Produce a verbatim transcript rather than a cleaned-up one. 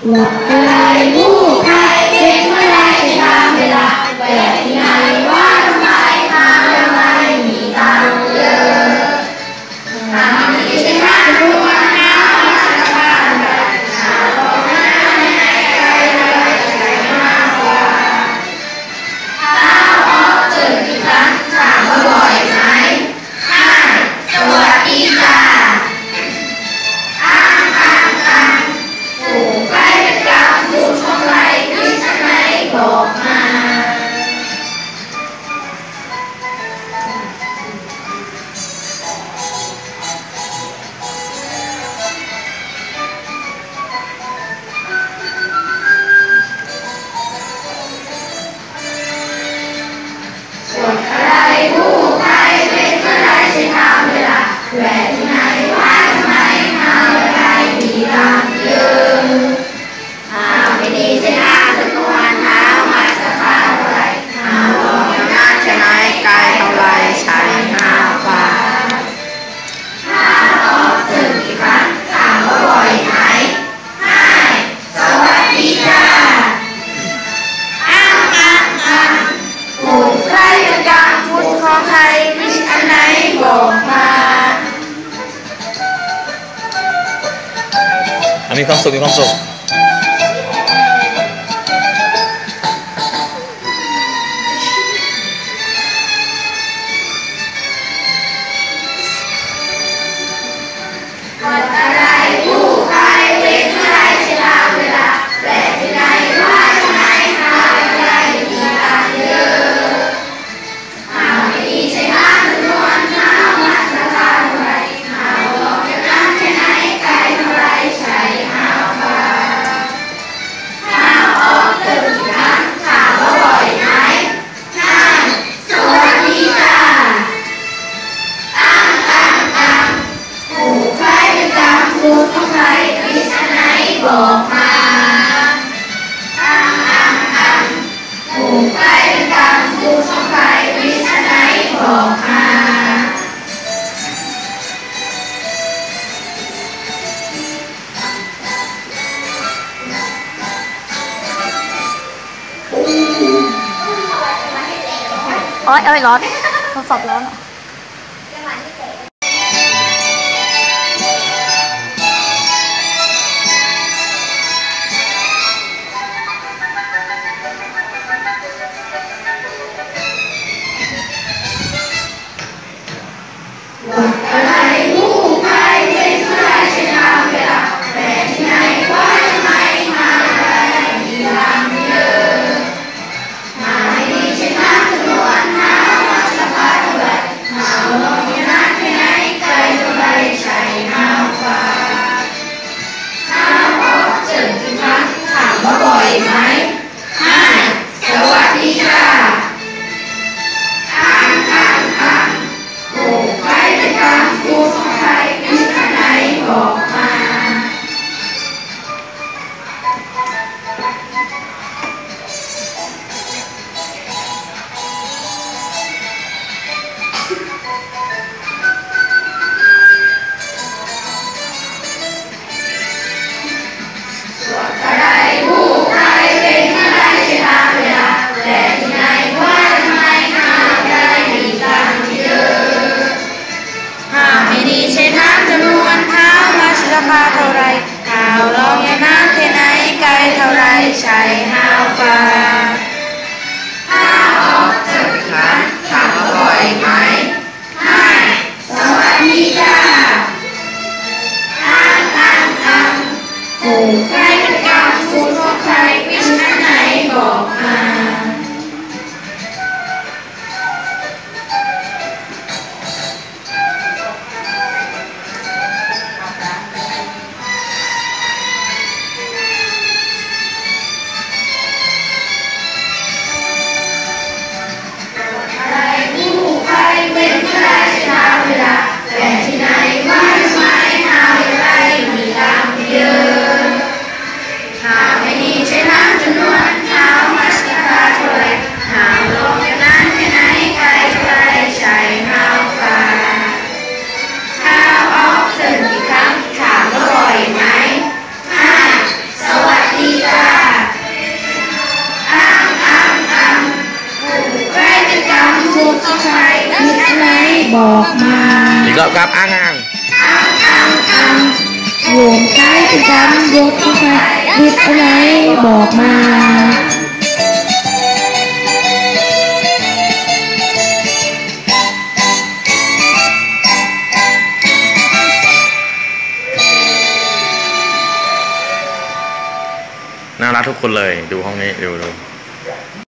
บอกอะไรผู้ใครเป็นเมื่อไรจะทำเวลาแหวกที่ไหนว่าทำไมทำทำไมมีตังเยอะทำดีใช่ไหมทุกวันน้ำมาสะพานไปหาลงหน้าไม่ให้ใครเลยใครมากกว่าถ้าออกเจอกี่ครั้งถามว่าบ่อยไหมห้าสวัสดีจ้าอ้างอ้างอ้างผู้ใครเป็นกรรมผู้ชมไรที่ฉันไม่บอกมาส่วนอะไรผู้ใครเป็นเมื่อไรใช้ทำเวลาแหวกที่ไหนว่าทำไมทำอะไรมีตังเยอะหาไม่ดีใช่หน้าจำนวนเท้ามาจะค่าเท่าไรหาลองอย่างนั้นใช่ไหมกายเท่าไรใช้ห้าฟ้าถ้าออกถึงกี่ครั้งถามว่าบ่อยไหมห้าสวัสดีจ้าอ้างอ้างอ้างผู้ใครเป็นกรรมผู้ของใครวิชอันไหนบอกมามีความสุขมีความสุขวันอะไรผู้ใครเป็นเมื่อไรใช้ทำเวลาแปลกที่ไหนว่าทำไมทำอะไรมีตังเยอะหาไม่ดีใช้ห้าจำนวนเท้ามาสะพานเท่าไรหาลองอย่างนั้นแค่ไหนไกลเท่าไรใช้ห้าฟ้าถ้าออกเติมกี่ครั้งถามว่าบ่อยไหมห้าสวัสดีจ้าอ้างอ้างอ้างผู้ใครเป็นกรรมผู้ของใครวิชาไหนบอกมาอ้างอ้างอ้างผู้ใครเป็นกรรมผู้ของใครวิชาไหนบอกมาโอ๊ยโอ๊ยร้อนทดสอบร้อนวันอะไรผู้ใครเป็นเมื่อไรใช้ทำเวลาแต่ที่ไหนว่าทำไมทำอะไรมีตังเยอะหาไม่ดีใช่น้ำจำนวนเท้ามาสะพานเท่าไรหาลองอย่างนั้นแค่ไหนไกลเท่าไรใช้ห้าฟ้าถ้าออกเจอกี่ครั้งถามว่าบ่อยไหมห้าสวัสดีจ้าอ้างอ้างอ้างผู้ใครเป็นกรรมผู้ของใครวิชาไหนบอกมาส่วนอะไรผู้ใครเป็นเมื่อไรใช้ทำเวลาแต่ที่ไหนว่าทำไมทำอะไรมีตังเยอะหาไม่ดีใช้น้ำจำนวนเท้ามาสะพานเท่าไรหาลองอย่างนั้นแค่ไหนไกลเท่าไรใช้ห้าฟ้าถ้าออกเจอกี่ครั้งถามว่าบ่อยไหมห้าสวัสดีจ้าอ้างอ้างอ้างผู้ใครเป็นกรรมผู้ของใครวิชาไหนบอกมาอะไรผู้ใครเป็นเมื่อไรใช้ทำเวลาแต่ที่ไหนว่าทำไมทำอะไรมีตังเยอะหบอกมาอีกรอบครับอ้างอ้างโยมใช้ที่ทำยกที่ใครวิทย์อะไรบอกมาน่ารักทุกคนเลยดูห้องนี้ดูดู